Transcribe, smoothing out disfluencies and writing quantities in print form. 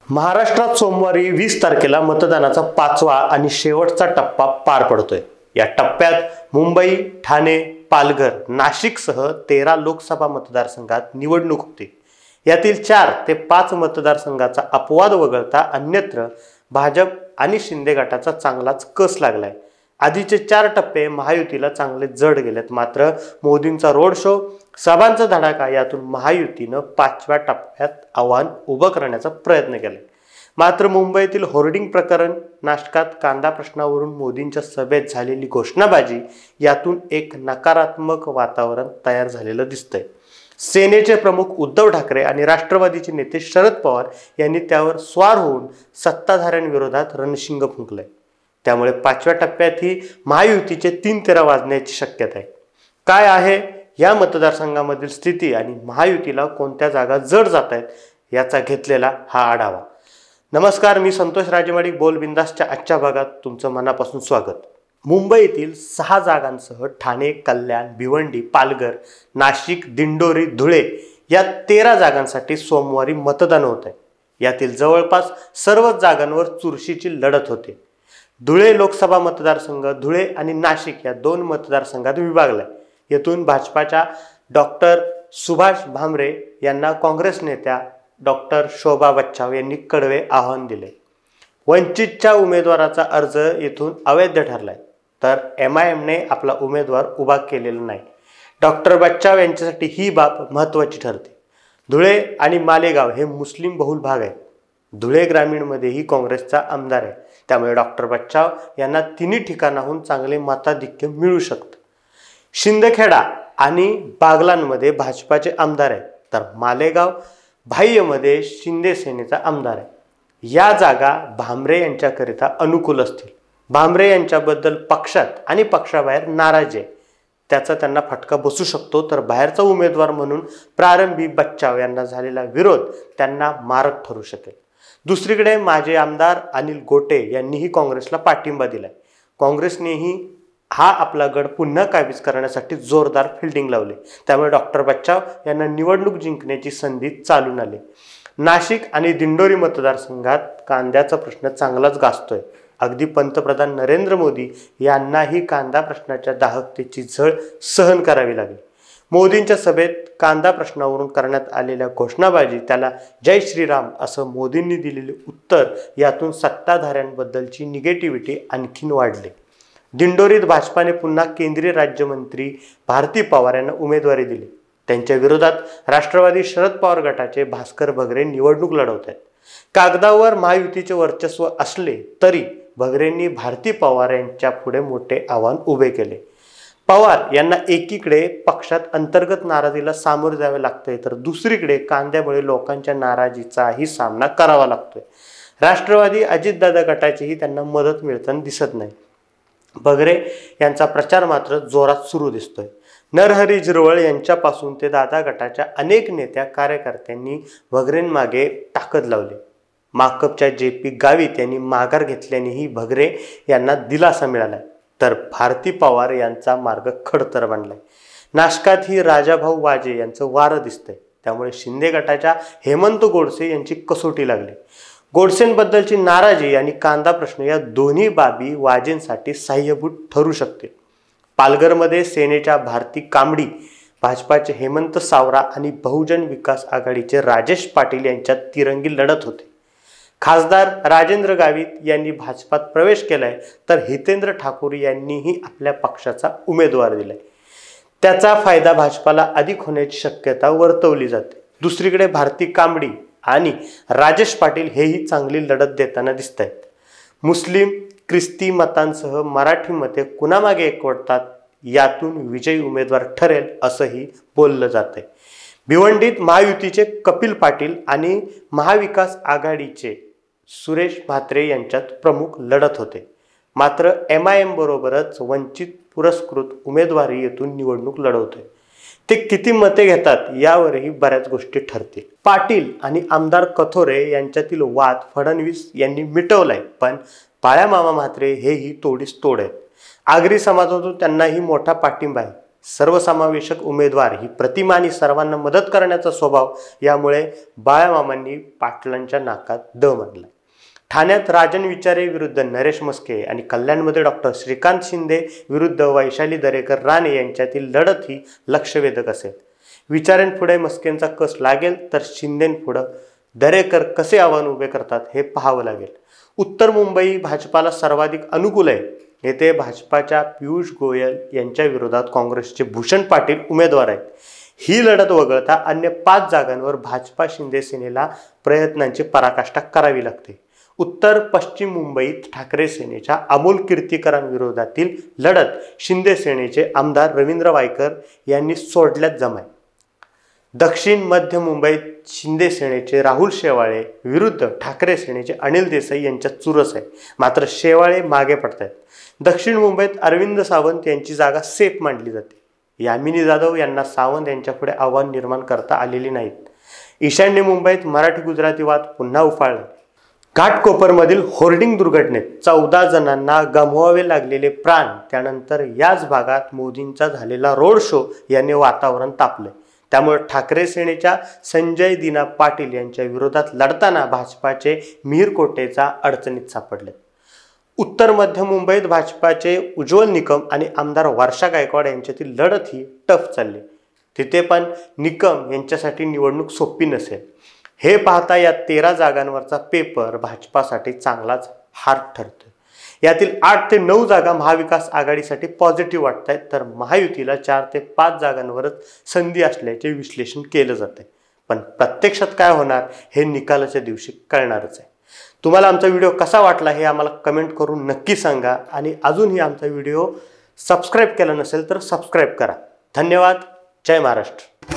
महाराष्ट्रात सोमवारी 20 तारखेला मतदानाचा 5वा आणि शेवटचा टप्पा पार पडतोय। या टप्प्यात मुंबई, ठाणे, पालघर, नाशिकसह 13 लोकसभा मतदारसंघात निवडणूक होते। यातील 4 ते 5 मतदारसंघाचा अपवाद वगळता अन्यत्र भाजप आणि शिंदे गटाचा चांगलाच कस लागलाय। आधीचे 4 टप्पे महायुतीला चांगले जड गेलेत, मात्र मोदींचा रोड शो, सभांचा धडाका यातून महायुतीनं 5व्या टप्प्यात आव्हान उभं करण्याचा प्रयत्न केलाय। मात्र मुंबईतील होर्डिंग प्रकरण, नाशकात कांदा प्रश्नावरून मोदींच्या सभेत झालेली घोषणाबाजी यातून एक नकारात्मक वातावरण तयार झालेलं दिसतंय। सेनेचे प्रमुख उद्धव ठाकरे आणि राष्ट्रवादीचे नेते शरद पवार यांनी त्यावर स्वार होऊन सत्ताधाऱ्यांविरोधात रणशिंग फुंकलंय। त्यामुळे 5व्या टप्प्यातही महायुतीचे 3-13 वाजण्याची शक्यता आहे। काय आहे या मतदारसंघामधील स्थिती आणि महायुतीला कोणत्या जागा जड जात आहेत याचा घेतलेला हा आढावा। नमस्कार, मी संतोष राजेमाडी बोल बिंदासच्या आजच्या भागात तुमचं मनापासून स्वागत। मुंबईतील 6 जागांसह ठाणे, कल्याण, भिवंडी, पालघर, नाशिक, दिंडोरी, धुळे या 13 जागांसाठी सोमवारी मतदान होत आहे। यातील जवळपास सर्वच जागांवर चुरशीची लढत होते। धुळे लोकसभा मतदारसंघ धुळे आणि नाशिक या 2 मतदारसंघात विभागलाय। येथून भाजपाच्या डॉक्टर सुभाष भामरे यांना काँग्रेस नेत्या डॉक्टर शोभा बच्चाव यांनी कडवे आव्हान दिले। वंचितच्या उमेदवाराचा अर्ज येथून अवैध ठरलाय, तर MIMने आपला उमेदवार उभा केलेला नाही। डॉक्टर बच्चाव यांच्यासाठी ही बाब महत्त्वाची ठरते। धुळे आणि मालेगाव हे मुस्लिम बहुल भाग आहेत। धुळे ग्रामीणमध्येही काँग्रेसचा आमदार आहे, त्यामुळे डॉक्टर बच्चाव यांना तिन्ही ठिकाणाहून चांगले मताधिक्य मिळू शकतं। शिंदखेडा आणि बागलांमध्ये भाजपाचे आमदार आहेत, तर मालेगाव बाह्यमध्ये शिंदे सेनेचा आमदार आहे। या जागा भामरे यांच्याकरिता अनुकूल असतील। भामरे यांच्याबद्दल पक्षात आणि पक्षाबाहेर नाराजी आहे, त्याचा त्यांना फटका बसू शकतो। तर बाहेरचा उमेदवार म्हणून प्रारंभी बच्चाव यांना झालेला विरोध त्यांना मारक ठरू शकेल। दुसरीकडे माजी आमदार अनिल गोटे यांनीही काँग्रेसला पाठिंबा दिलाय। काँग्रेसनेही हा आपला गड पुन्हा काबीज करण्यासाठी जोरदार फिल्डिंग लावले, त्यामुळे डॉक्टर बच्चाव यांना निवडणूक जिंकण्याची संधी चालून आली। नाशिक आणि दिंडोरी मतदारसंघात कांद्याचा प्रश्न चांगलाच गाजतोय। अगदी पंतप्रधान नरेंद्र मोदी यांनाही कांदा प्रश्नाच्या दाहकतेची झळ सहन करावी लागली। मोदींच्या सभेत कांदा प्रश्नावरून करण्यात आलेल्या घोषणाबाजी, त्याला जय श्रीराम असं मोदींनी दिलेले उत्तर यातून सत्ताधाऱ्यांबद्दलची निगेटिव्हिटी आणखीन वाढली। दिंडोरीत भाजपाने पुन्हा केंद्रीय राज्यमंत्री भारती पवार यांना उमेदवारी दिली। त्यांच्या विरोधात राष्ट्रवादी शरद पवार गटाचे भास्कर भगरे निवडणूक लढवत आहेत। कागदावर महायुतीचे वर्चस्व असले तरी भगरेंनी भारती पवार यांच्या पुढे मोठे आव्हान उभे केले। पवार यांना एकीकडे पक्षात अंतर्गत नाराजीला सामोरे जावे लागते, तर दुसरीकडे कांद्यामुळे लोकांच्या नाराजीचाही सामना करावा लागतोय। राष्ट्रवादी अजितदादा गटाचीही त्यांना मदत मिळताना दिसत नाही। भगरे यांचा प्रचार मात्र जोरात सुरू दिसतोय। नरहरी झिरवळ यांच्यापासून ते दादा गटाच्या अनेक नेत्या कार्यकर्त्यांनी भगरेंमागे ताकद लावली। माकपच्या JP गावित यांनी माघार घेतल्यानेही भगरे यांना दिलासा मिळालाय, तर भारती पवार यांचा मार्ग खडतर बनलाय। नाशकातही राजाभाऊ वाजे यांचं वारं दिसतंय, त्यामुळे शिंदे गटाच्या हेमंत गोडसे यांची कसोटी लागली। गोडसेंबद्दलची नाराजी आणि कांदा प्रश्न या दोन्ही बाबी वाजेंसाठी सहाय्यभूत ठरू शकते। पालघरमध्ये सेनेच्या भारती कांबडी, भाजपाचे हेमंत सावरा आणि बहुजन विकास आघाडीचे राजेश पाटील यांच्यात तिरंगी लढत होते। खासदार राजेंद्र गावित यांनी भाजपात प्रवेश केलाय, तर हितेंद्र ठाकूर यांनीही आपल्या पक्षाचा उमेदवार दिलाय। त्याचा फायदा भाजपाला अधिक होण्याची शक्यता वर्तवली जाते। दुसरीकडे भारती कांबडी आणि राजेश पाटील हेही चांगली लढत देताना दिसत आहेत। मुस्लिम ख्रिस्ती मतांसह मराठी मते कुणामागे एकवटतात यातून विजयी उमेदवार ठरेल असंही बोललं जातंय। भिवंडीत महायुतीचे कपिल पाटील आणि महाविकास आघाडीचे सुरेश म्हात्रे यांच्यात प्रमुख लढत होते। मात्र MIM बरोबरच वंचित पुरस्कृत उमेदवारी येथून निवडणूक लढवतोय। ते किती मते घेतात यावरही बऱ्याच गोष्टी ठरतील। पाटील आणि आमदार कथोरे यांच्यातील वाद फडणवीस यांनी मिटवलाय, पण बाळामामा म्हात्रे हेही तोडीस तोड आहेत। आगरी समाजातून त्यांनाही मोठा पाठिंबा आहे। सर्वसमावेशक उमेदवार ही प्रतिमा आणि सर्वांना मदत करण्याचा स्वभाव यामुळे बाळामामांनी पाटलांच्या नाकात दम आणला. ठाण्यात राजन विचारे विरुद्ध नरेश मस्के आणि कल्याणमध्ये डॉक्टर श्रीकांत शिंदे विरुद्ध वैशाली दरेकर राणे यांच्यातील लढत ही लक्षवेधक असेल. विचारेंपुढे मस्केंचा कस लागेल तर शिंदेंपुढे दरेकर कसे आव्हान उभे करतात हे पाहावं लागेल. उत्तर मुंबई भाजपाला सर्वाधिक अनुकूल आहे. येथे भाजपाच्या पियुष गोयल यांच्या विरोधात काँग्रेसचे भूषण पाटील उमेदवार आहेत. ही लढत वगळता अन्य 5 जागांवर भाजपा शिंदे सेनेला प्रयत्नांची पराकाष्ठा करावी लागते. उत्तर पश्चिम मुंबईत ठाकरे सेनेच्या अमोल कीर्तीकरांविरोधातील लढत शिंदे सेनेचे आमदार रवींद्र वायकर यांनी सोडल्यात जमाय. दक्षिण मध्य मुंबईत शिंदे सेनेचे राहुल शेवाळे विरुद्ध ठाकरे सेनेचे अनिल देसाई यांच्यात चुरस आहे. मात्र शेवाळे मागे पडत आहेत. दक्षिण मुंबईत अरविंद सावंत यांची जागा सेफ मानली जाते. यामिनी जाधव यांना सावंत यांच्यापुढे आव्हान निर्माण करता आलेली नाहीत. ईशान्य मुंबईत मराठी गुजराती वाद पुन्हा उफाळला. घाटकोपरमधील होर्डिंग दुर्घटनेत 14 जणांना गमवावे लागलेले प्राण, त्यानंतर याच भागात मोदींचा झालेला रोड शो याने वातावरण तापले. त्यामुळे ठाकरे सेनेच्या संजय दिना पाटील यांच्या विरोधात लढताना भाजपाचे मिहीर कोटेचा अडचणीत सापडले. उत्तर मध्य मुंबईत भाजपाचे उज्ज्वल निकम आणि आमदार वर्षा गायकवाड यांच्यातील लढत ही टफ चालली. तिथे पण निकम यांच्यासाठी निवडणूक सोपी नसेल. हे पाहता या 13 जागांवरचा पेपर भाजपासाठी चांगलाच हार्ड ठरतोय. यातील 8 ते 9 जागा महाविकास आघाडीसाठी पॉझिटिव्ह वाटत आहेत, तर महायुतीला 4 ते 5 जागांवरच संधी असल्याचे विश्लेषण केलं जाते. पण प्रत्यक्षात काय होणार हे निकालाच्या दिवशी कळणारच आहे. तुम्हाला आमचा व्हिडिओ कसा वाटला हे आम्हाला कमेंट करून नक्की सांगा आणि अजूनही आमचा व्हिडिओ सबस्क्राईब केला नसेल तर सबस्क्राईब करा. धन्यवाद. जय महाराष्ट्र.